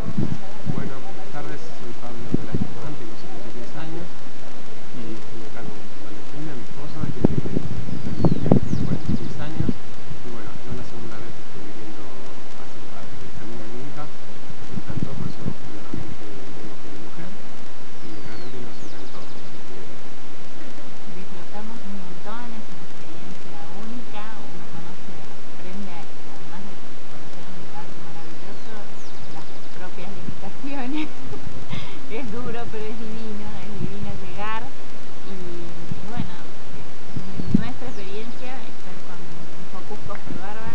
Bueno, buenas tardes, soy Pablo Velázquez, tengo 73 años y estoy acá con Valentina, mi esposa, una niña que tiene 46 años. Y bueno, yo la segunda vez que estoy viviendo hacia el camino de mi hija. Nos encantó, por eso nuevamente vengo con mi mujer y realmente nos encantó. Así que Disfrutamos un montón, es una experiencia única, uno conoce, aprende, además de conocer un lugar maravilloso, las propias limitaciones. Es duro, pero es divino llegar y bueno, en nuestra experiencia estar con Focusco fue bárbaro.